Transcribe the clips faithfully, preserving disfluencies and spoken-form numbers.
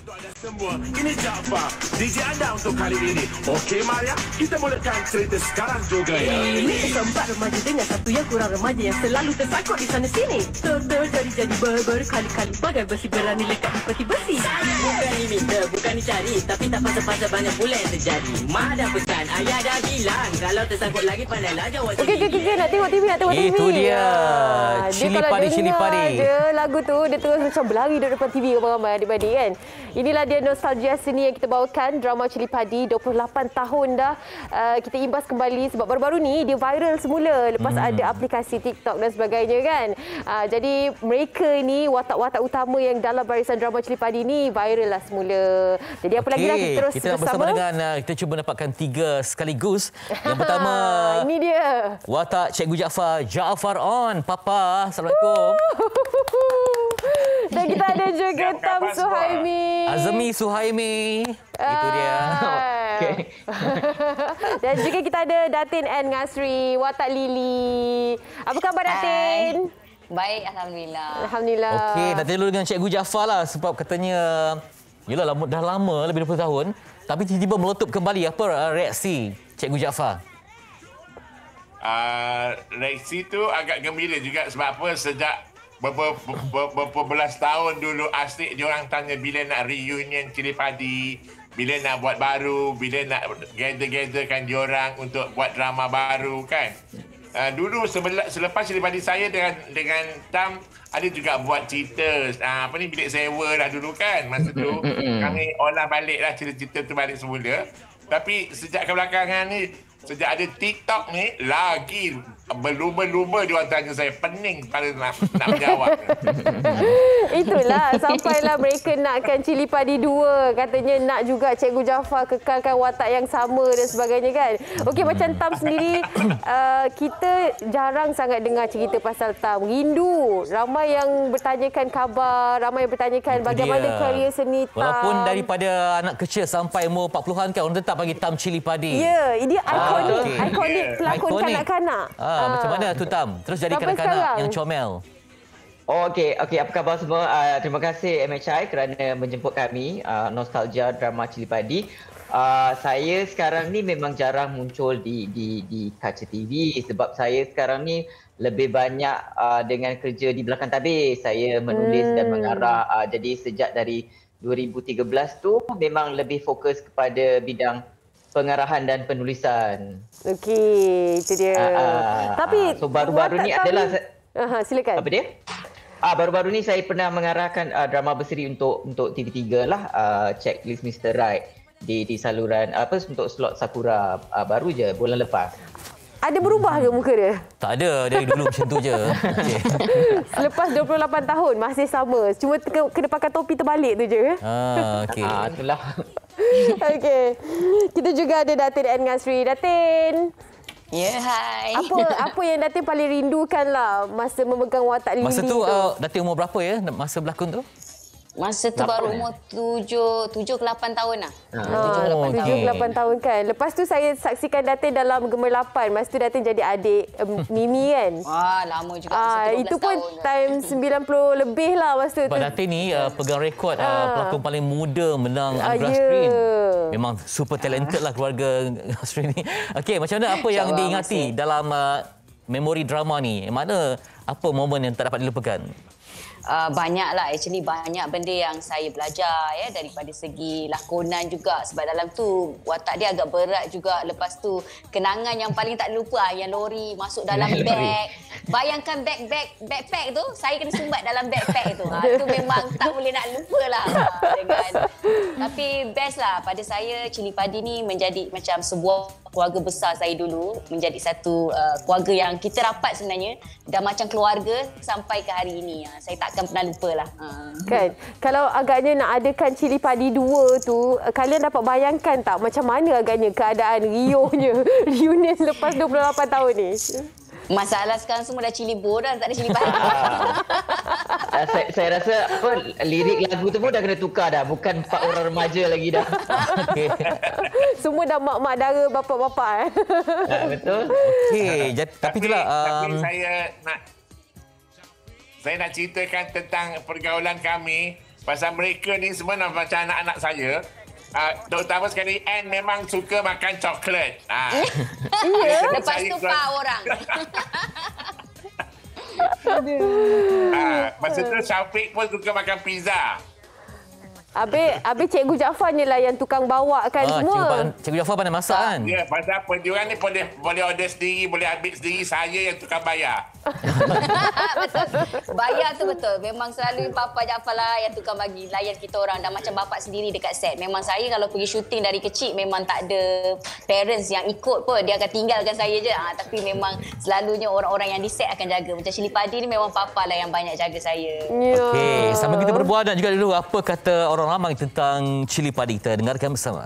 Semua, ini Jaafar, D J anda untuk kali ini. Okey Maria, kita mulakan cerita sekarang juga ya. Ini keempat remaja dengan satu yang kurang remaja yang selalu tersangkut di sana sini. Total jadi-jadi berkali-kali bagai besi berani lekat di peti besi. Bukan ini minta, bukan dicari, tapi tak pasal-pasal banyak pula yang terjadi. Mak dah pesan, ayah dah bilang, kalau tersangkut lagi pandailah jawab. Okey, okey, okey, nak tengok T V, nak tengok T V. Itu dia. Ha, Cili padi, cili padi. Dia lagu tu, dia terus macam berlari di depan T V ramai-ramai adik-adik kan. Inilah dia nostalgia seni yang kita bawakan, drama Cili Padi. dua puluh lapan tahun dah uh, kita imbas kembali sebab baru-baru ni dia viral semula lepas hmm. ada aplikasi TikTok dan sebagainya kan. Uh, jadi mereka ni watak-watak utama yang dalam barisan drama Cili Padi ni viral lah semula. Jadi apa okay. lagi lah, kita terus kita bersama. bersama dengan uh, kita cuba dapatkan tiga sekaligus. Yang pertama ini dia. Watak Cikgu Jaafar, Jaafar on. Papa, Assalamualaikum. Dan kita ada juga Tam Suhaimi. Azmi Suhaimi. Itu dia. Okay. Dan juga kita ada Datin N Ngasri, watak Lily. Apa khabar Datin? Hai. Baik, Alhamdulillah. Alhamdulillah. Okey, nak tanya dulu dengan Cikgu Jaafar lah sebab katanya yalah lama, dah lama lebih dua puluh tahun tapi tiba-tiba meletup kembali. Apa uh, reaksi Cikgu Jaafar? Uh, reaksi tu agak gembira juga sebab apa sejak Beberapa ber, ber, ber, belas tahun dulu asyik diorang tanya bila nak reunion Cili Padi, bila nak buat baru, bila nak gather-gatherkan diorang untuk buat drama baru kan. Uh, dulu sebelak, selepas Cili Padi saya dengan dengan Tam ada juga buat cerita uh, apa ni bilik sewa lah dulu kan. Masa tu kami olah balik lah cerita-cerita tu balik semula. Tapi sejak kebelakangan ni, sejak ada TikTok ni, lagi berlumba-lumba dia tanya saya. Pening pada nak, nak menjawab. Itulah, sampailah mereka nakkan Cili Padi dua. Katanya nak juga Cikgu Jaafar kekalkan watak yang sama dan sebagainya kan. Okey, macam Tam sendiri, uh, kita jarang sangat dengar cerita pasal Tam. Rindu. Ramai yang bertanyakan khabar, ramai yang bertanyakan Itu bagaimana dia. karier seni Tam. Walaupun daripada anak kecil sampai umur empat puluhan kan, orang tetap bagi Tam Cili Padi. Ya, yeah, dia ikonik. Ah, okay. Ikonik pelakon Ikonik. kanak-kanak. Ah, ah. Macam mana tu Tam? Terus jadi Sampai kanak-kanak sekarang. yang comel. Oh, okey, okey. Apa khabar semua? Uh, terima kasih M H I kerana menjemput kami uh, nostalgia drama Cili Padi. Uh, saya sekarang ni memang jarang muncul di di di kaca T V sebab saya sekarang ni lebih banyak uh, dengan kerja di belakang tabir. Saya menulis hmm. dan mengarah. Uh, jadi sejak dari dua ribu tiga belas tu memang lebih fokus kepada bidang pengarahan dan penulisan. Okey, itu dia. Uh, uh, Tapi uh, so baru-baru ni adalah Aha, silakan. Apa dia? Ah, baru-baru ni saya pernah mengarahkan uh, drama berseri untuk untuk T V tiga lah, uh, Checklist Mister Right di di saluran apa untuk slot Sakura, uh, baru je bulan lepas. Ada berubah ke muka dia? Tak ada, dari dulu macam tu je. Okay. Selepas dua puluh lapan tahun masih sama. Cuma kena pakai topi terbalik tu je. Ah, okey. Ah, itulah. Okey. Kita juga ada Datin N Ngasri. Datin. Ya, yeah, hai. Apa apa yang Datin paling rindukan lah masa memegang watak Lily Masa tu? tu, uh, Datin umur berapa ya masa berlakon tu? Masa tu baru umur tujuh, tujuh ke lapan tahun lah. Oh, tujuh ke lapan tahun kan. Lepas tu saya saksikan Datin dalam Gemerlapan. Masa tu Datin jadi adik um, Mimi kan. Wah, lama juga. Ah, itu pun time sembilan puluh lebih lah masa tu. Sebab Datin ni uh, pegang rekod uh, Ah. pelakon paling muda menang Ah, anugerah yeah. skrin. Memang super talented lah keluarga skrin ni. Okey, macam mana apa yang diingati dalam uh, memori drama ni? Mana apa momen yang tak dapat dilupakan? Uh, banyak lah, actually banyak benda yang saya belajar ya daripada segi lakonan juga sebab dalam tu watak dia agak berat juga. Lepas tu kenangan yang paling tak lupa yang lori masuk dalam beg. Bayangkan beg-beg backpack tu, saya kena sumbat dalam backpack tu. Ha, tu memang tak boleh nak lupa lah. Ha, dengan. Tapi best lah pada saya Cili Padi ni menjadi macam sebuah keluarga besar saya dulu, menjadi satu uh, keluarga yang kita rapat sebenarnya dah macam keluarga sampai ke hari ini. Ha, saya takkan pernah lupa lah. Ha. Kan, kalau agaknya nak adakan Cili Padi dua tu, kalian dapat bayangkan tak macam mana agaknya keadaan Rio-nya reunion lepas dua puluh lapan tahun ni? Masalah sekarang semua dah Cili Bo dah, tak ada Cili Padi. Uh, saya, saya rasa apa lirik lagu tu pun dah kena tukar dah, bukan empat orang remaja lagi dah. Okay. Semua dah mak-mak dara, bapak-bapak eh. Uh, betul. Okey, tapi, tapi itulah um, tapi saya nak saya nak ceritakan tentang pergaulan kami Pasal mereka ni semua macam anak-anak saya. Uh, terutama sekali Anne memang suka makan coklat. Ah. Iya. Lepas tu faham orang. ah, masa tu Syafiq pun suka makan pizza. Habis, habis Cikgu Jaafar ni lah yang tukang bawakan Ah, semua. Cikgu, Cikgu Jaafar pandai masak kan? Ya, pasal apa? Diorang ni boleh boleh order sendiri, boleh ambil sendiri. Saya yang tukang bayar. Betul. Bayar tu betul. Memang selalu Papa Jaafar lah yang tukang bagi layan kita orang. Dan macam bapak sendiri dekat set. Memang saya kalau pergi syuting dari kecil memang tak ada parents yang ikut pun. Dia akan tinggalkan saya je. Ha, tapi memang selalunya orang-orang yang di set akan jaga. Macam Cili Padi ni memang Papa lah yang banyak jaga saya. Ya. Okey, sambil kita berbual dan juga dulu apa kata orang ramai tentang Cili Padi. Kita dengarkan bersama.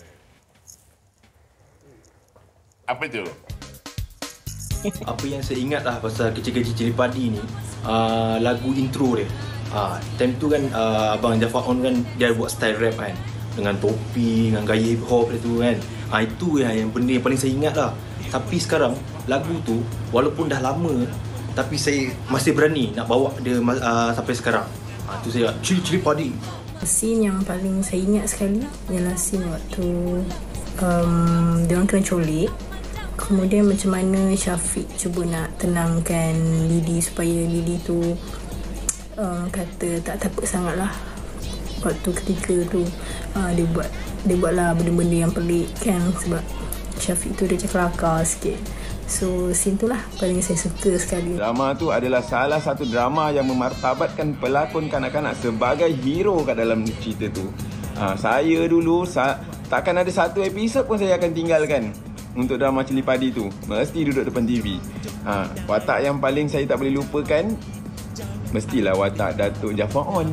Apa tu? Apa yang saya ingat lah pasal kecil-kecil Cili Padi ni, uh, lagu intro dia. Uh, time tu kan uh, Abang Jaafar On kan dia buat style rap kan. Dengan topi, dengan gaya hip hop dia tu kan. Uh, itu yang, yang benda yang paling saya ingat lah. Tapi sekarang lagu tu walaupun dah lama tapi saya masih berani nak bawa dia uh, sampai sekarang. Uh, tu saya Cili Cili Padi. Scene yang paling saya ingat sekali ialah scene waktu um, dia orang kena colik. Kemudian macam mana Syafiq cuba nak tenangkan Lily supaya Lily tu uh, kata tak takut sangat lah. Waktu ketika tu uh, dia buat dia buatlah benda-benda yang pelik kan, sebab Syafiq tu dia macam kelakar sikit. So scene tu lah paling saya suka sekali. Drama tu adalah salah satu drama yang memartabatkan pelakon kanak-kanak sebagai hero kat dalam cerita tu. Ha, saya dulu sa- takkan ada satu episod pun saya akan tinggalkan untuk drama Cili Padi tu. Mesti duduk depan T V. Ha, watak yang paling saya tak boleh lupakan mestilah watak Datuk Jaafar On.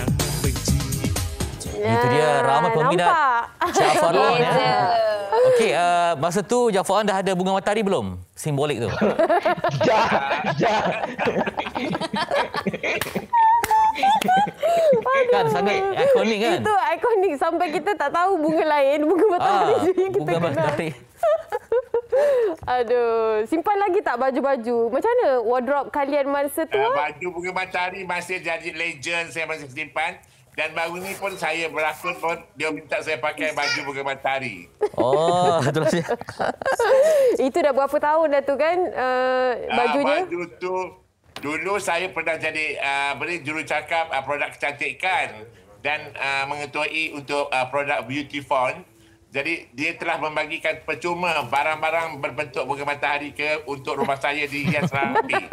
Ya, Itu dia ramai peminat Jaafar On ya. Okey, uh, masa tu Jaafar On dah ada bunga matahari belum? Simbolik tu. Dah, dah. Kan sangat ikonik kan? Itu ikonik sampai kita tak tahu bunga lain, bunga matahari Ah, je yang kita bunga kenal. matahari. Aduh, simpan lagi tak baju-baju? Macam mana wardrobe kalian masa tu? Uh, ah? baju bunga matahari masih jadi legend, saya masih simpan. Dan baru ni pun saya berlakon pun dia minta saya pakai baju bunga matahari. Oh, itulah dia. Itu dah berapa tahun dah tu kan uh, bajunya? Uh, baju tu dulu saya pernah jadi uh, beri jurucakap uh, produk kecantikan dan uh, mengetuai untuk uh, produk beauty font. Jadi dia telah membagikan percuma barang-barang berbentuk bunga matahari ke untuk rumah saya di hias rapi.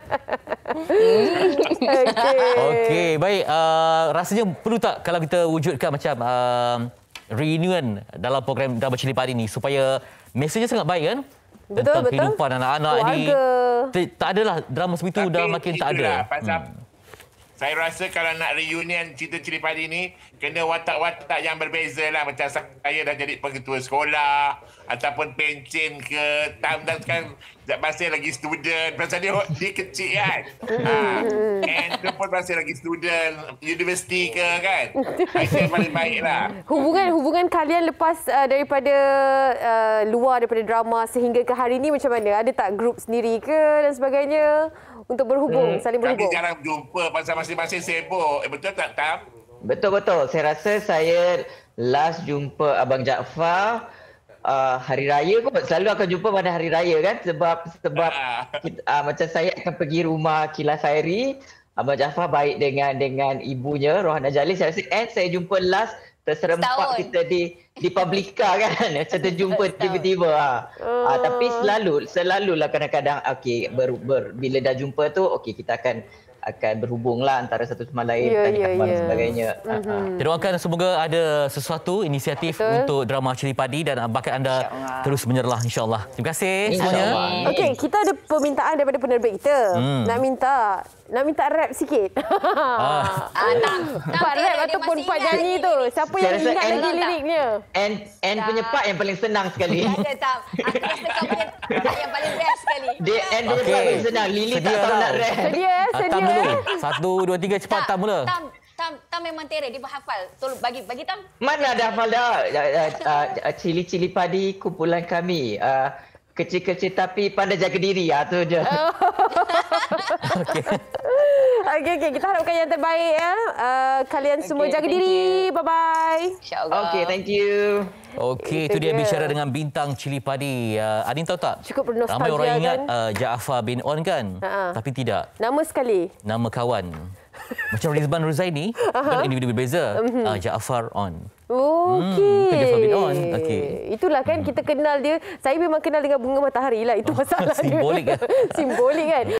Okey. Okey, baik. Uh, rasanya perlu tak kalau kita wujudkan macam uh, reunion dalam program drama Cili Padi ni supaya mesejnya sangat baik kan? Betul, Tentang betul. kehidupan anak-anak ni. Keluarga. Tak adalah drama seperti itu dah makin tak ada. Itulah, pasal saya rasa kalau nak reunion cerita Cili Padi ni, kena watak-watak yang berbeza lah. Macam saya dah jadi pengetua sekolah, ataupun pencen ke, Tam dan kan masih lagi student. Pasal dia, dia kecil kan. ha. And tu pun masih lagi student, universiti ke kan. Itu yang paling baik lah. Hubungan hubungan kalian lepas uh, daripada uh, luar daripada drama sehingga ke hari ni macam mana? Ada tak grup sendiri ke dan sebagainya untuk berhubung, hmm, saling berhubung? Kami jarang jumpa pasal masing-masing sibuk. Eh, betul tak, Tam? Betul-betul. Saya rasa saya last jumpa Abang Jaafar uh, hari raya kot. Selalu akan jumpa pada hari raya kan. Sebab sebab kita, uh, macam saya akan pergi rumah Kilas Sairi. Abang Jaafar baik dengan dengan ibunya Rohana Jalil. Saya rasa and saya jumpa last terserempak Setahun. kita di di Publica kan. Macam terjumpa tiba-tiba. Ha. Uh, tapi selalu selalulah kadang-kadang okey ber, ber, bila dah jumpa tu okey kita akan akan berhubunglah antara satu sama lain, Ya, tanya ya, khabar dan ya. sebagainya. Mhm. Kita doakan semoga ada sesuatu inisiatif Betul. untuk drama Cili Padi dan bakat anda terus menyerlah insya-Allah. Terima kasih semuanya. InsyaAllah. Okey, kita ada permintaan daripada penerbit kita. Hmm. Nak minta nak minta rap sikit. Ah. Ah, Tam. Tam Part kira rap dia ataupun masih part ingat nyanyi lagi tu. lirik. Siapa Saya yang rasa ingat and- lagi liriknya? And and punya part yang paling senang sekali. Tak ada, Tam. Aku rasa kau punya part yang paling best sekali. Dia and punya Okey. part paling senang. Lily tak Sedia tahu tau. nak rap. Sedia eh, Ah, sedia. Tam dulu. eh. Satu, dua, tiga cepat Tam mula. Tam, Tam, Tam memang terror. Dia berhafal. Tolong bagi bagi Tam. Mana ada hafal dah. Uh, uh, uh, Cili-cili padi kumpulan kami. Uh, kecil-kecil tapi pandai jaga diri. Ah, tu je. Okey. Okey, okey. Kita harapkan yang terbaik ya. Uh, kalian semua Okay, jaga thank diri. you. Bye-bye. InsyaAllah. Okey, thank you. Okey, Itu itu dia dia. bicara dengan bintang Cili Padi. Uh, Adin tahu tak? Cukup bernostalgia Ramai orang ingat kan? uh, Jaafar bin On kan? Ha-ha. Tapi tidak. Nama sekali. Nama kawan. Macam Rizban Ruzaini, kan individu berbeza. Uh, Jaafar On. Okey. Hmm, Jaafar bin On. Okey. Itulah kan kita kenal dia. Saya memang kenal dengan bunga matahari lah. Itu masalahnya. Simbolik kan? Simbolik kan.